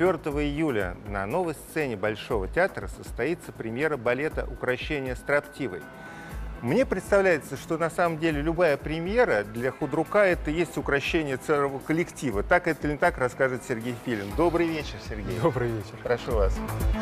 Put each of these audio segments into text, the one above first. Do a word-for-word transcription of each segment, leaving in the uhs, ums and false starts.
четвёртого июля на новой сцене Большого театра состоится премьера балета «Укрощение строптивой». Мне представляется, что на самом деле любая премьера для худрука – это и есть укрощение целого коллектива. Так это или не так, расскажет Сергей Филин. Добрый вечер, Сергей. Добрый вечер. Прошу вас.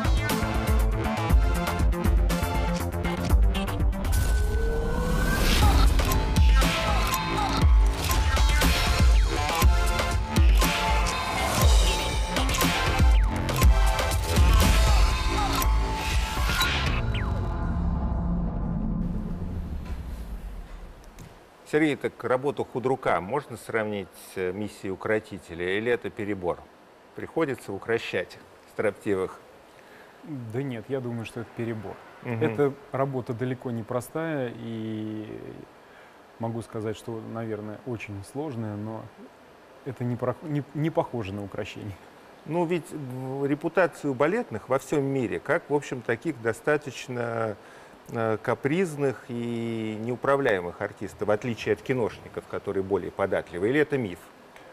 Сергей, так работу худрука можно сравнить с миссией укротителя, или это перебор? Приходится укрощать строптивых? Да нет, я думаю, что это перебор. Угу. Эта работа далеко не простая, и могу сказать, что, наверное, очень сложная, но это не, про... не, не похоже на укрощение. Ну, ведь репутацию балетных во всем мире, как, в общем, таких достаточно капризных и неуправляемых артистов, в отличие от киношников, которые более податливы, или это миф?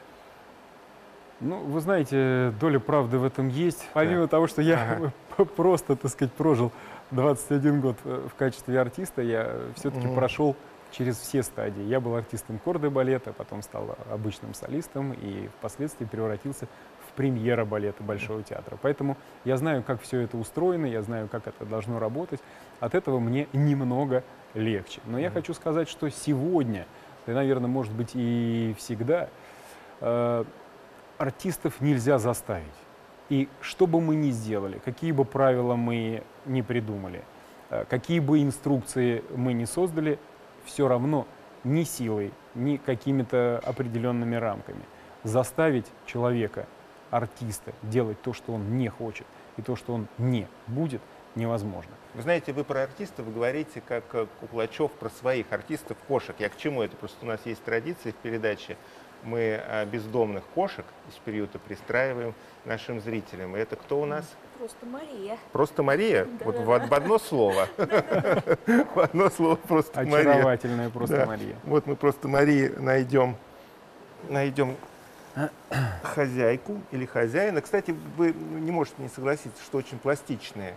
Ну, вы знаете, доля правды в этом есть. Помимо да. того, что я ага. просто, так сказать, прожил двадцать один год в качестве артиста, я все-таки угу. прошел через все стадии. Я был артистом корды балета, потом стал обычным солистом и впоследствии превратился в премьера балета Большого театра. Поэтому я знаю, как все это устроено, я знаю, как это должно работать. От этого мне немного легче. Но я хочу сказать, что сегодня, да, наверное, может быть и всегда, э, артистов нельзя заставить. И что бы мы ни сделали, какие бы правила мы ни придумали, э, какие бы инструкции мы ни создали, все равно ни силой, ни какими-то определенными рамками заставить человека, артиста, делать то, что он не хочет, и то, что он не будет, невозможно. Вы знаете, вы про артистов говорите, как Куклачев про своих артистов кошек. Я к чему это? Просто у нас есть традиция в передаче. Мы бездомных кошек из приюта пристраиваем нашим зрителям. И это кто у нас? Просто Мария. Просто Мария? Да, вот да, в, да. в одно слово. В одно слово просто Мария. Очаровательная просто Мария. Вот мы просто Марии найдем, найдем хозяйку или хозяина. Кстати, вы не можете не согласиться, что очень пластичные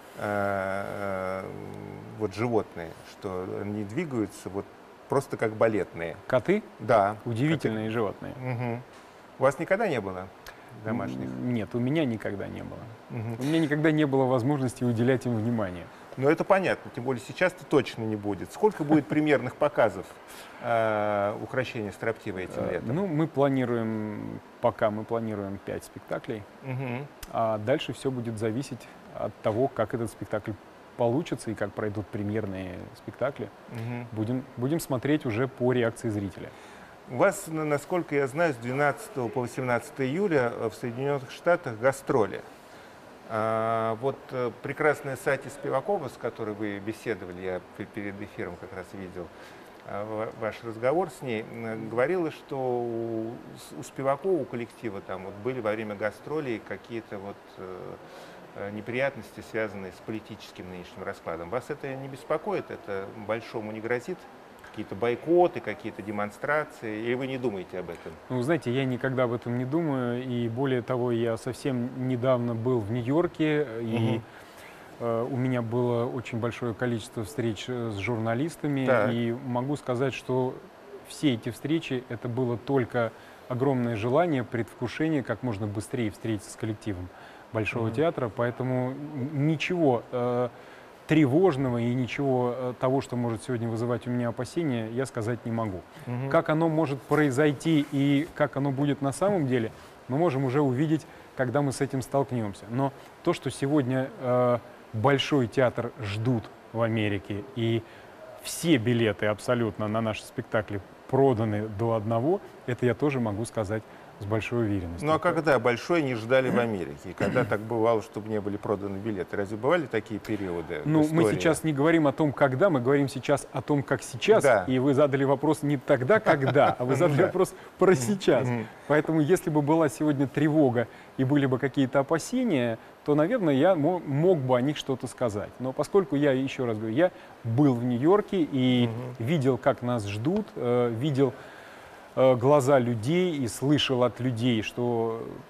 вот животные, что они двигаются вот просто как балетные. Коты? Да. Удивительные коты. животные. Угу. У вас никогда не было домашних? Нет, у меня никогда не было. Угу. У меня никогда не было возможности уделять им внимание. Но это понятно, тем более сейчас-то точно не будет. Сколько будет примерных показов э, «Укрощения строптивой» этим летом? Ну, мы планируем, пока мы планируем пять спектаклей, угу. а дальше все будет зависеть от того, как этот спектакль получится и как пройдут премьерные спектакли. Угу. Будем, будем смотреть уже по реакции зрителя. У вас, насколько я знаю, с двенадцатого по восемнадцатое июля в Соединенных Штатах гастроли. А, вот прекрасная Сати Спивакова, с которой вы беседовали, я перед эфиром как раз видел а, ваш разговор с ней, говорила, что у, у Спивакова, у коллектива там вот были во время гастролей какие-то вот э, неприятности, связанные с политическим нынешним раскладом. Вас это не беспокоит? Это большому не грозит? Какие-то бойкоты, какие-то демонстрации, или вы не думаете об этом? Ну, знаете, я никогда об этом не думаю, и более того, я совсем недавно был в Нью-Йорке, и угу. э, у меня было очень большое количество встреч с журналистами, так. и могу сказать, что все эти встречи, это было только огромное желание, предвкушение, как можно быстрее встретиться с коллективом Большого угу. театра, поэтому ничего э, тревожного и ничего того, что может сегодня вызывать у меня опасения, я сказать не могу. Угу. Как оно может произойти и как оно будет на самом деле, мы можем уже увидеть, когда мы с этим столкнемся. Но то, что сегодня э, Большой театр ждут в Америке, и все билеты абсолютно на наши спектакли проданы до одного, это я тоже могу сказать с большой уверенностью. Ну а когда Большой не ждали в Америке? И когда так бывало, чтобы не были проданы билеты? Разве бывали такие периоды? Ну, мы сейчас не говорим о том, когда, мы говорим сейчас о том, как сейчас. Да. И вы задали вопрос не тогда, когда, а вы задали вопрос про сейчас. Поэтому, если бы была сегодня тревога и были бы какие-то опасения, то, наверное, я мог бы о них что-то сказать. Но поскольку я, еще раз говорю, я был в Нью-Йорке и видел, как нас ждут, видел глаза людей и слышал от людей, что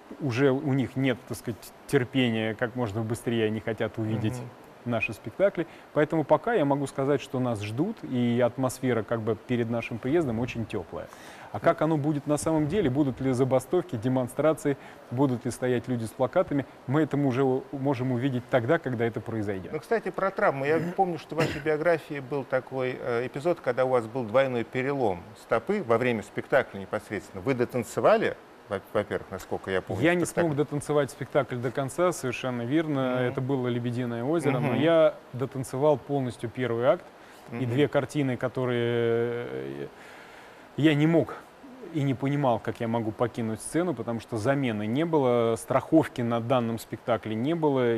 уже у них нет, так сказать, терпения, как можно быстрее они хотят увидеть mm-hmm. наши спектакли. Поэтому пока я могу сказать, что нас ждут, и атмосфера как бы перед нашим приездом очень теплая. А как оно будет на самом деле, будут ли забастовки, демонстрации, будут ли стоять люди с плакатами, мы это уже можем увидеть тогда, когда это произойдет. Ну, кстати, про травмы. Я помню, что в вашей биографии был такой э, эпизод, когда у вас был двойной перелом стопы во время спектакля непосредственно. Вы дотанцевали, во-первых, насколько я помню. Я не смог дотанцевать спектакль до конца, совершенно верно. Mm-hmm. Это было «Лебединое озеро», mm-hmm. но я дотанцевал полностью первый акт. Mm-hmm. И две картины, которые я не мог и не понимал, как я могу покинуть сцену, потому что замены не было, страховки на данном спектакле не было,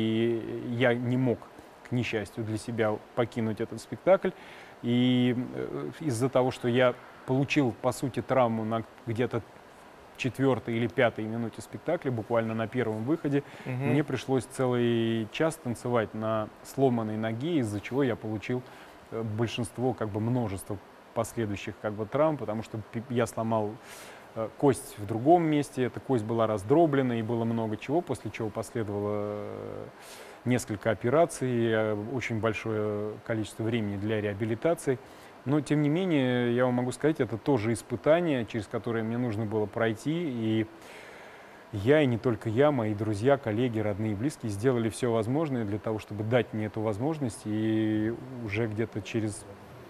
и я не мог, к несчастью для себя, покинуть этот спектакль. И из-за того, что я получил, по сути, травму на где-то четвертой или пятой минуте спектакля, буквально на первом выходе, угу. мне пришлось целый час танцевать на сломанной ноге, из-за чего я получил большинство, как бы множество последующих как бы травм, потому что я сломал э, кость в другом месте, эта кость была раздроблена, и было много чего, после чего последовало э, несколько операций, э, очень большое количество времени для реабилитации. Но, тем не менее, я вам могу сказать, это тоже испытание, через которое мне нужно было пройти, и я, и не только я, мои друзья, коллеги, родные и близкие сделали все возможное для того, чтобы дать мне эту возможность, и уже где-то через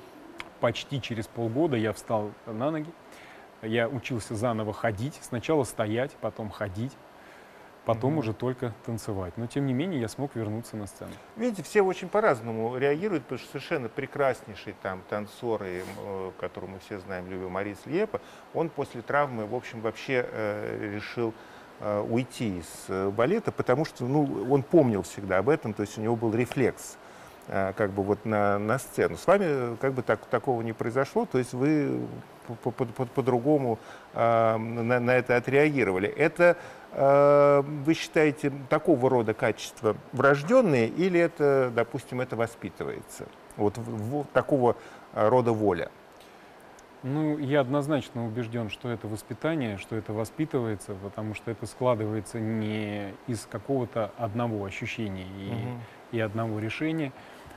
почти через полгода я встал на ноги, я учился заново ходить, сначала стоять, потом ходить, потом mm-hmm. уже только танцевать. Но, тем не менее, я смог вернуться на сцену. Видите, все очень по-разному реагируют, потому что совершенно прекраснейший там танцор, которого мы все знаем, любим, Марис Льепа, он после травмы, в общем, вообще э, решил э, уйти из балета, потому что ну, он помнил всегда об этом, то есть у него был рефлекс как бы вот на, на сцену. С вами как бы так, такого не произошло, то есть вы по-другому э, на, на это отреагировали. Это, э, вы считаете, такого рода качества врожденные или это, допустим, это воспитывается? Вот в, в, такого рода воля? Ну, я однозначно убежден, что это воспитание, что это воспитывается, потому что это складывается не из какого-то одного ощущения и, угу. и одного решения.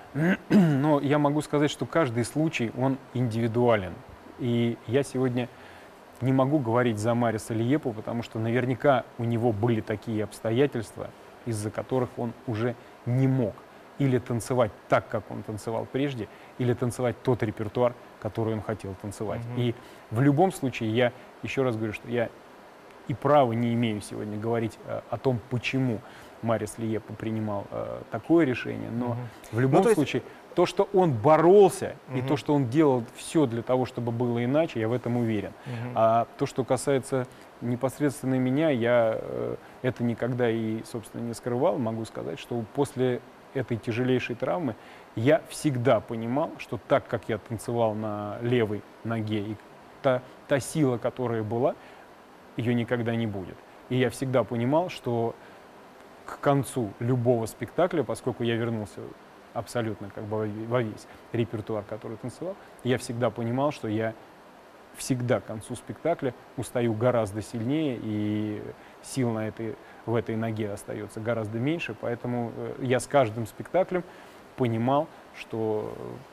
Но я могу сказать, что каждый случай, он индивидуален. И я сегодня не могу говорить за Мариса Льепу, потому что наверняка у него были такие обстоятельства, из-за которых он уже не мог или танцевать так, как он танцевал прежде, или танцевать тот репертуар, который он хотел танцевать. Mm-hmm. И в любом случае, я еще раз говорю, что я и права не имею сегодня говорить э, о том, почему Марис Льепа принимал э, такое решение, но mm-hmm. в любом ну, то случае, есть... то, что он боролся, mm-hmm. и то, что он делал все для того, чтобы было иначе, я в этом уверен. Mm-hmm. А то, что касается непосредственно меня, я э, это никогда и, собственно, не скрывал. Могу сказать, что после этой тяжелейшей травмы я всегда понимал, что так, как я танцевал на левой ноге, и та, та сила, которая была, ее никогда не будет. И я всегда понимал, что к концу любого спектакля, поскольку я вернулся абсолютно как бы во весь репертуар, который танцевал, я всегда понимал, что я всегда к концу спектакля устаю гораздо сильнее, и сил на этой, в этой ноге остается гораздо меньше, поэтому я с каждым спектаклем понимал, что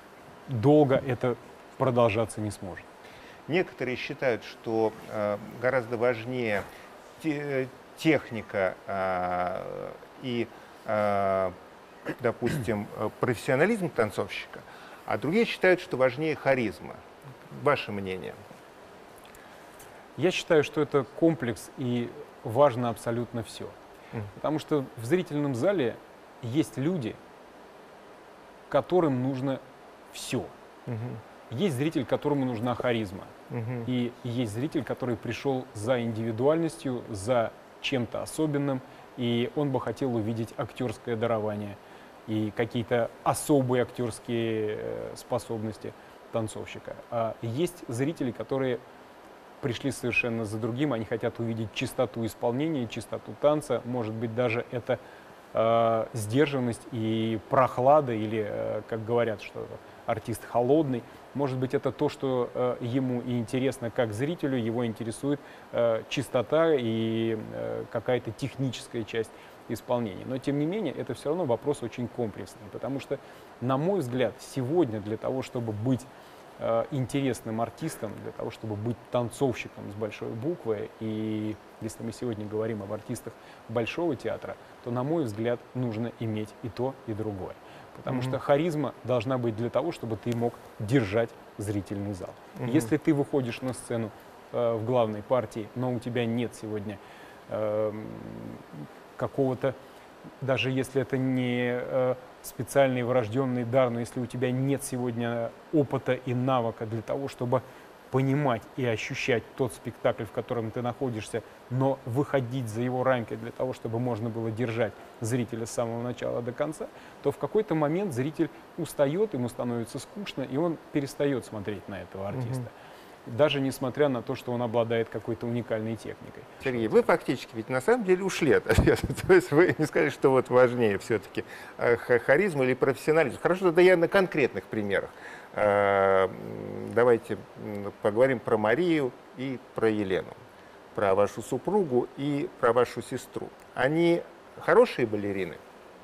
долго это продолжаться не сможет. Некоторые считают, что э, гораздо важнее те, техника э, и, э, допустим, профессионализм танцовщика, а другие считают, что важнее харизма. Ваше мнение? Я считаю, что это комплекс и важно абсолютно все. Mm. Потому что в зрительном зале есть люди, которым нужно все. Mm-hmm. Есть зритель, которому нужна харизма. Mm-hmm. И есть зритель, который пришел за индивидуальностью, за чем-то особенным, и он бы хотел увидеть актерское дарование и какие-то особые актерские способности танцовщика. А есть зрители, которые пришли совершенно за другим, они хотят увидеть чистоту исполнения, чистоту танца, может быть, даже это э, сдержанность и прохлада, или, э, как говорят, что артист холодный. Может быть, это то, что э, ему и интересно как зрителю, его интересует э, чистота и э, какая-то техническая часть исполнения. Но, тем не менее, это все равно вопрос очень комплексный, потому что, на мой взгляд, сегодня для того, чтобы быть э, интересным артистом, для того, чтобы быть танцовщиком с большой буквы, и если мы сегодня говорим об артистах Большого театра, то, на мой взгляд, нужно иметь и то, и другое. Потому mm-hmm. что харизма должна быть для того, чтобы ты мог держать зрительный зал. Mm-hmm. Если ты выходишь на сцену э, в главной партии, но у тебя нет сегодня э, какого-то, даже если это не э, специальный врожденный дар, но если у тебя нет сегодня опыта и навыка для того, чтобы понимать и ощущать тот спектакль, в котором ты находишься, но выходить за его рамки для того, чтобы можно было держать зрителя с самого начала до конца, то в какой-то момент зритель устает, ему становится скучно, и он перестает смотреть на этого артиста. Угу. Даже несмотря на то, что он обладает какой-то уникальной техникой. Сергей, вы фактически ведь на самом деле ушли от ответа. То есть вы не сказали, что вот важнее все-таки харизма или профессионализм. Хорошо, тогда я на конкретных примерах. Давайте поговорим про Марию и про Елену, про вашу супругу и про вашу сестру. Они хорошие балерины?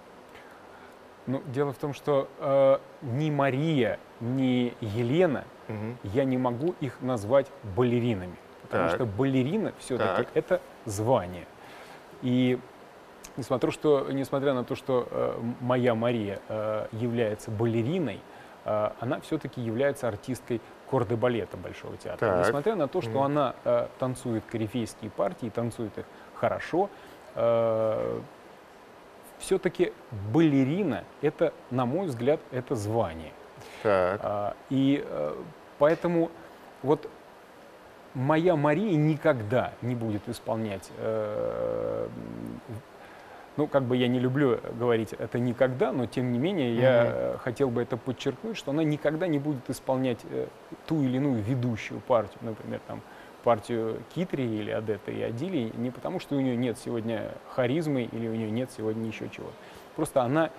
Ну, дело в том, что э, ни Мария, ни Елена, угу. я не могу их назвать балеринами, потому так. что балерина все-таки это звание. И несмотря, что, несмотря на то, что э, моя Мария э, является балериной, она все-таки является артисткой кордебалета Большого театра. Так. Несмотря на то, что mm. она э, танцует корифейские партии, танцует их хорошо, э, все-таки балерина — это, на мой взгляд, это звание. Так. А, и э, поэтому вот моя Мария никогда не будет исполнять... Э, Ну, как бы я не люблю говорить это никогда, но тем не менее я mm-hmm. хотел бы это подчеркнуть, что она никогда не будет исполнять э, ту или иную ведущую партию, например, там, партию Китрии или Одетты и Адилии, не потому что у нее нет сегодня харизмы или у нее нет сегодня еще чего. Просто она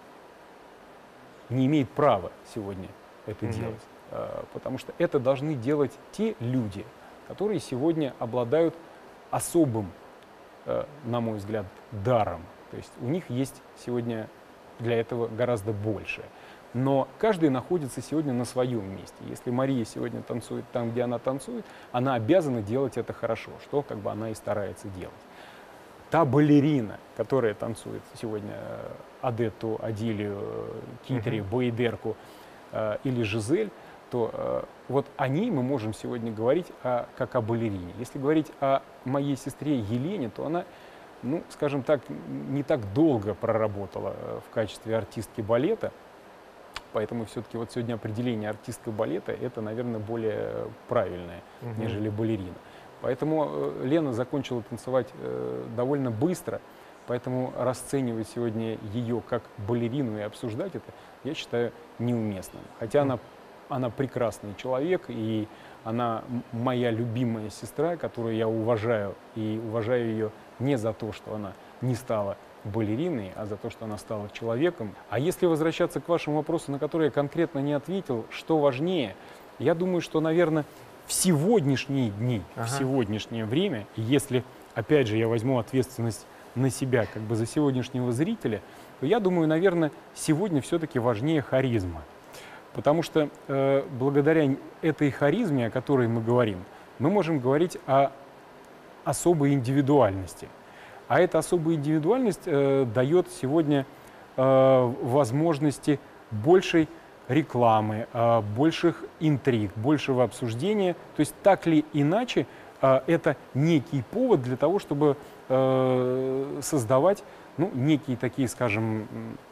не имеет права сегодня это mm-hmm. делать, э, потому что это должны делать те люди, которые сегодня обладают особым, э, на мой взгляд, даром. То есть у них есть сегодня для этого гораздо больше. Но каждый находится сегодня на своем месте. Если Мария сегодня танцует там, где она танцует, она обязана делать это хорошо, что как бы она и старается делать. Та балерина, которая танцует сегодня Одетту, Адилию, Китри, uh-huh. Боидерку э, или Жизель, то э, вот о ней мы можем сегодня говорить о, как о балерине. Если говорить о моей сестре Елене, то она, ну, скажем так, не так долго проработала в качестве артистки балета, поэтому все-таки вот сегодня определение артистка балета — это, наверное, более правильное, угу. нежели балерина. Поэтому э, Лена закончила танцевать э, довольно быстро, поэтому расценивать сегодня ее как балерину и обсуждать это, я считаю, неуместным. Хотя угу. она, она прекрасный человек, и она моя любимая сестра, которую я уважаю, и уважаю ее не за то, что она не стала балериной, а за то, что она стала человеком. А если возвращаться к вашему вопросу, на который я конкретно не ответил, что важнее, я думаю, что, наверное, в сегодняшние дни, ага. в сегодняшнее время, если, опять же, я возьму ответственность на себя, как бы за сегодняшнего зрителя, то я думаю, наверное, сегодня все-таки важнее харизма. Потому что э, благодаря этой харизме, о которой мы говорим, мы можем говорить о особой индивидуальности. А эта особая индивидуальность э, дает сегодня э, возможности большей рекламы, э, больших интриг, большего обсуждения. То есть так или иначе э, это некий повод для того, чтобы э, создавать, ну, некие такие, скажем,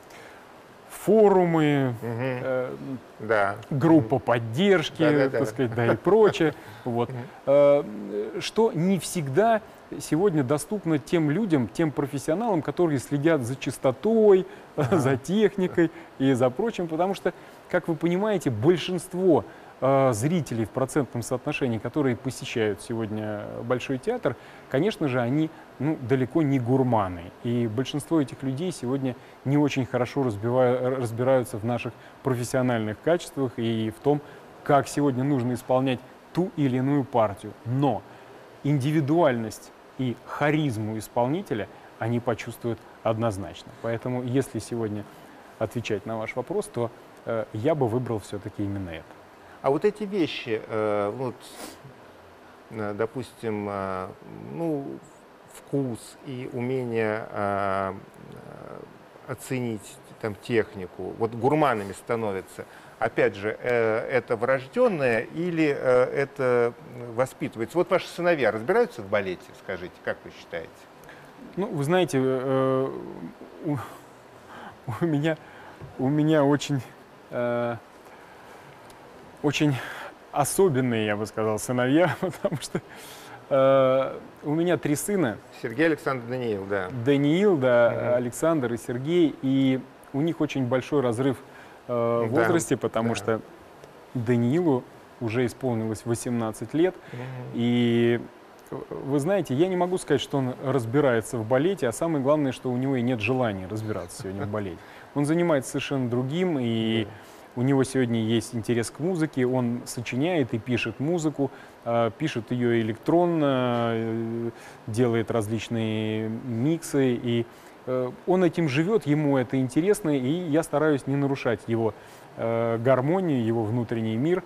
форумы, угу. э, да. группа поддержки, да, да, так да. сказать, да, и прочее. Вот. Э, что не всегда сегодня доступно тем людям, тем профессионалам, которые следят за чистотой, ага. за техникой и за прочим, потому что, как вы понимаете, большинство э, зрителей в процентном соотношении, которые посещают сегодня Большой театр, конечно же, они ну, далеко не гурманы. И большинство этих людей сегодня не очень хорошо разбиваю, разбираются в наших профессиональных качествах и в том, как сегодня нужно исполнять ту или иную партию. Но индивидуальность и харизму исполнителя они почувствуют однозначно. Поэтому, если сегодня отвечать на ваш вопрос, то э, я бы выбрал все-таки именно это. А вот эти вещи, э, вот, э, допустим, э, ну, вкус и умение э, оценить там, технику, вот гурманами становятся, опять же, э, это врожденное или э, это воспитывается? Вот ваши сыновья разбираются в балете, скажите, как вы считаете? Ну, вы знаете, э, у, у меня, у меня очень, э, очень особенные, я бы сказал, сыновья, потому что э, у меня три сына. Сергей, Александр, Даниил, да. Даниил, да, Угу. Александр и Сергей, и у них очень большой разрыв э, в Да, возрасте, потому да. что Даниилу уже исполнилось восемнадцать лет, Угу. и вы знаете, я не могу сказать, что он разбирается в балете, а самое главное, что у него и нет желания разбираться сегодня в балете. Он занимается совершенно другим, и у него сегодня есть интерес к музыке, он сочиняет и пишет музыку, пишет ее электронно, делает различные миксы, и он этим живет, ему это интересно, и я стараюсь не нарушать его гармонию, его внутренний мир.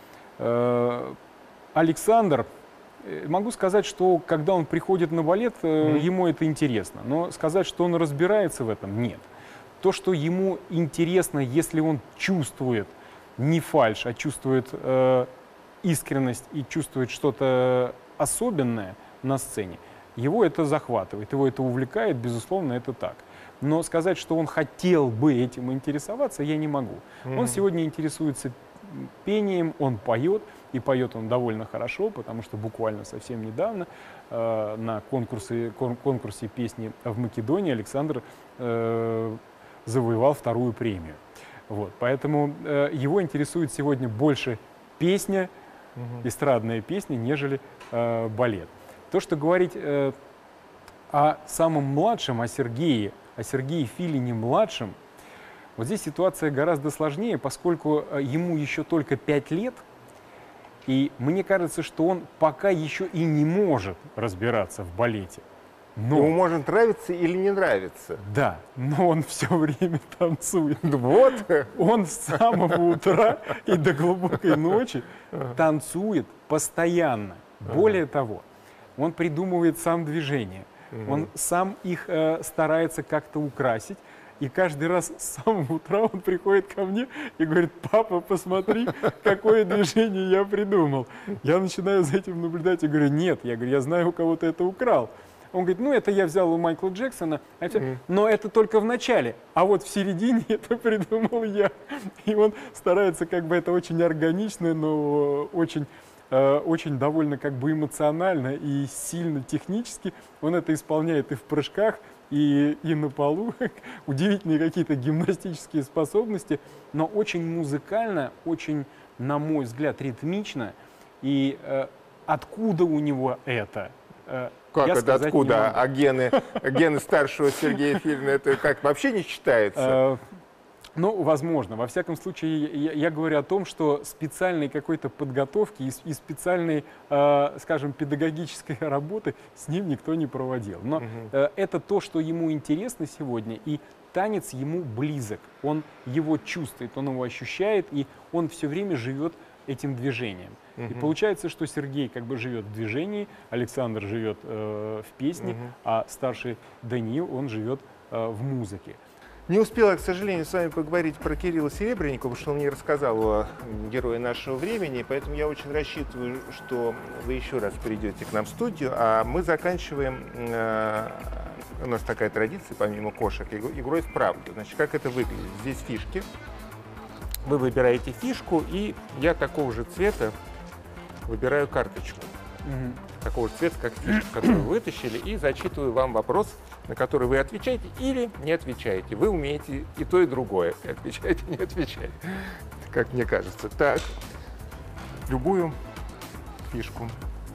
Александр, могу сказать, что когда он приходит на балет, mm-hmm. ему это интересно, но сказать, что он разбирается в этом, нет. То, что ему интересно, если он чувствует не фальшь, а чувствует э, искренность и чувствует что-то особенное на сцене, его это захватывает, его это увлекает, безусловно, это так. Но сказать, что он хотел бы этим интересоваться, я не могу. Mm-hmm. Он сегодня интересуется пением, он поет, и поет он довольно хорошо, потому что буквально совсем недавно э, на конкурсе, кон, конкурсе песни в Македонии Александр э, завоевал вторую премию. Вот, поэтому э, его интересует сегодня больше песня, угу. эстрадная песня, нежели э, балет. То, что говорить э, о самом младшем, о Сергее, о Сергее Филине-младшем, вот здесь ситуация гораздо сложнее, поскольку ему еще только пять лет, и мне кажется, что он пока еще и не может разбираться в балете. Но, ему может нравиться или не нравиться. Да, но он все время танцует. Вот. Он с самого утра и до глубокой ночи танцует постоянно. Более того, он придумывает сам движения, он сам их э, старается как-то украсить. И каждый раз с самого утра он приходит ко мне и говорит: папа, посмотри, какое движение я придумал. Я начинаю за этим наблюдать и говорю: нет, я говорю, я знаю, у кого ты это украл. Он говорит: ну это я взял у Майкла Джексона, но это только в начале, а вот в середине это придумал я. И он старается, как бы это очень органично, но очень, э, очень довольно как бы эмоционально и сильно технически. Он это исполняет и в прыжках, И, и на полу, удивительные какие-то гимнастические способности, но очень музыкально, очень, на мой взгляд, ритмично. И э, откуда у него это? Э, как это откуда? А гены, гены старшего Сергея Филина, это как, вообще не считается? Ну, возможно. Во всяком случае, я, я говорю о том, что специальной какой-то подготовки и, и специальной, э, скажем, педагогической работы с ним никто не проводил. Но э, это то, что ему интересно сегодня, и танец ему близок. Он его чувствует, он его ощущает, и он все время живет этим движением. И получается, что Сергей как бы живет в движении, Александр живет э, в песне, а старший Даниил, он живет э, в музыке. Не успела, к сожалению, с вами поговорить про Кирилла Серебренникова, потому что он мне рассказал о герое нашего времени, поэтому я очень рассчитываю, что вы еще раз придете к нам в студию, а мы заканчиваем, э, у нас такая традиция, помимо кошек, игрой в правду. Значит, как это выглядит? Здесь фишки, вы выбираете фишку, и я такого же цвета выбираю карточку. Mm-hmm. Такого же цвета, как фишка, которую вы вытащили, и зачитываю вам вопрос, на который вы отвечаете или не отвечаете. Вы умеете и то, и другое. Отвечаете, не отвечаете, как мне кажется. Так, любую фишку.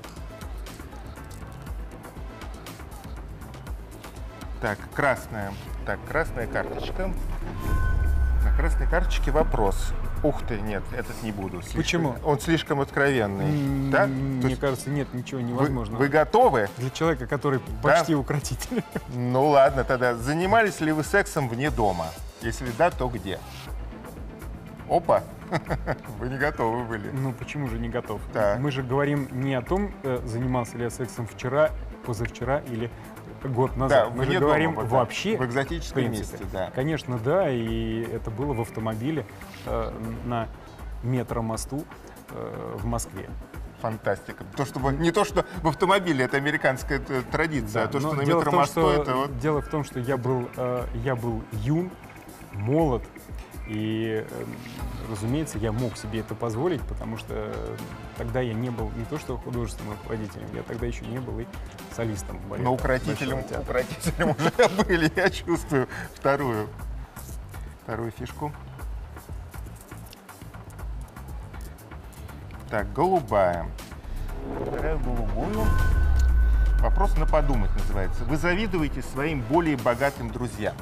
Так, красная. Так, красная карточка. На красной карточке вопрос. Ух ты, нет, этот не буду. Слишком, Почему? Он слишком откровенный. Да? Мне есть кажется, нет, ничего вы, невозможного. вы готовы? Для человека, который почти укротитель. Ну ладно, тогда. Занимались ли вы сексом вне дома? Если да, то где? Опа! Вы не готовы были. Ну почему же не готов? Так. Мы же говорим не о том, э, занимался ли я сексом вчера, позавчера или год назад. Да, Мы вне же дома, говорим вот так, вообще. в экзотическом в принципе. месте, да. Конечно, да, и это было в автомобиле э, на метромосту э, в Москве. Фантастика. То, что, вы- не то, что в автомобиле, это американская э, традиция, а то, но что на дело в том, метромосту, что- это вот... Дело в том, что я был, э, я был юн, молод, и, э, разумеется, я мог себе это позволить, потому что э, тогда я не был не то что художественным руководителем, я тогда еще не был и солистом балета. Но укротителем, Большого театра. укротителем уже были, я чувствую вторую, вторую фишку. Так, голубая. Выбираю голубую. Вопрос на подумать называется. Вы завидуете своим более богатым друзьям?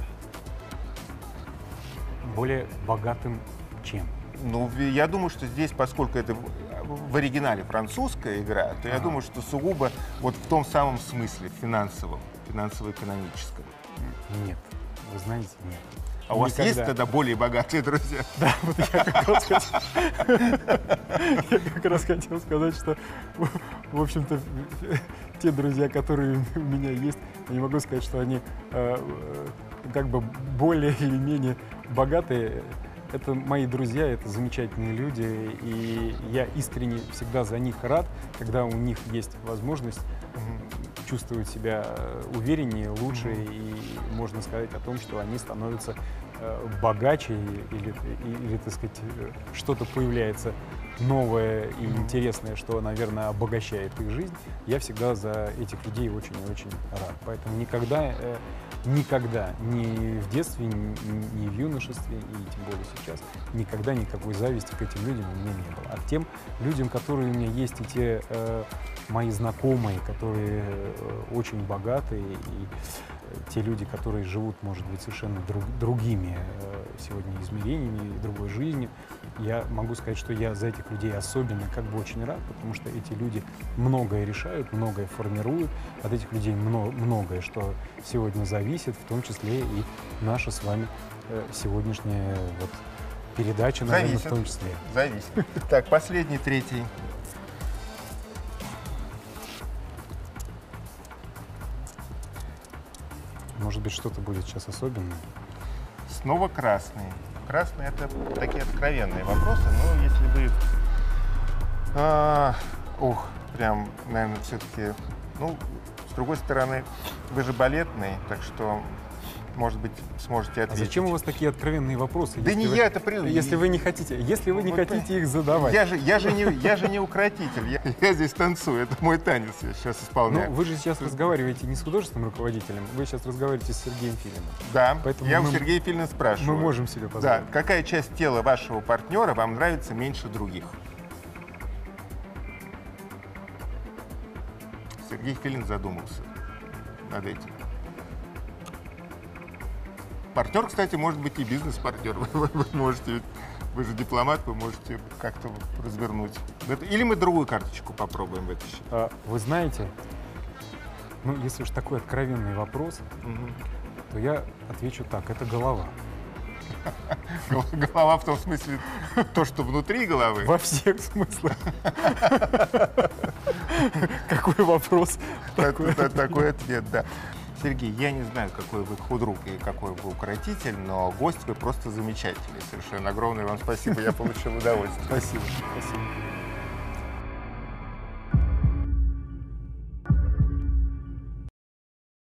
Более богатым чем? Ну, ви- я думаю, что здесь, поскольку это в, в оригинале французская игра, то я Ага. думаю, что сугубо вот в том самом смысле финансовом, финансово-экономическом. Нет. Вы знаете, нет. А у вас есть Никогда. тогда более богатые друзья? Да, вот я как раз хотел, я как раз хотел сказать, что, в общем-то, те друзья, которые у меня есть, я не могу сказать, что они э, э, как бы более или менее богатые. Это мои друзья, это замечательные люди, и я искренне всегда за них рад, когда у них есть возможность чувствовать себя э, увереннее, лучше, и можно сказать о том, что они становятся э, богаче, или, или, так сказать, э, что-то появляется новое и интересное, что, наверное, обогащает их жизнь. Я всегда за этих людей очень и очень рад. Поэтому никогда, э, никогда, ни в детстве, ни, ни в юношестве, и тем более сейчас, никогда никакой зависти к этим людям у меня не было. А к тем людям, которые у меня есть, и те э, мои знакомые, которые э, очень богатые, и э, те люди, которые живут, может быть, совершенно друг, другими э, сегодня измерениями и другой жизнью, я могу сказать, что я за этих людей особенно как бы очень рад, потому что эти люди многое решают, многое формируют, от этих людей мно- многое, что сегодня зависит, в том числе и наша с вами э, сегодняшняя вот передача, наверное, Зависит. в том числе. Зависит. Так, последний, третий. Может быть, что-то будет сейчас особенное. Снова красный. Красный — это такие откровенные вопросы, но если вы... а, ух, прям, наверное, все-таки... Ну, с другой стороны, вы же балетный, так что, может быть, сможете А ответить. зачем у вас такие откровенные вопросы? Да если не вы- я это придумал. Если вы не хотите, если вы не Вот, хотите их задавать. Я же, я же, не, я же не укротитель, я, я здесь танцую, это мой танец, я сейчас Ну, исполняю. вы же сейчас разговариваете не с художественным руководителем, вы сейчас разговариваете с Сергеем Филиным. Да, поэтому я у мы- Сергея Филина спрашиваю. Мы можем себе Да, позволить. какая часть тела вашего партнера вам нравится меньше других? Сергей Филин задумался над этим. Партнер, кстати, может быть и бизнес-партнер. Вы, вы можете, вы же дипломат, вы можете как-то развернуть. Это- Или мы другую карточку попробуем вытащить. А, вы знаете, ну, если уж такой откровенный вопрос, Мгм. то я отвечу так: это голова. Гол- Голова в том смысле, то, что внутри головы. Во всех смыслах. Какой вопрос? Это- это Такой ответ, да. Сергей, я не знаю, какой вы худрук и какой вы укротитель, но гость вы просто замечательный. Совершенно огромное вам спасибо, я получил удовольствие. Спасибо. Спасибо.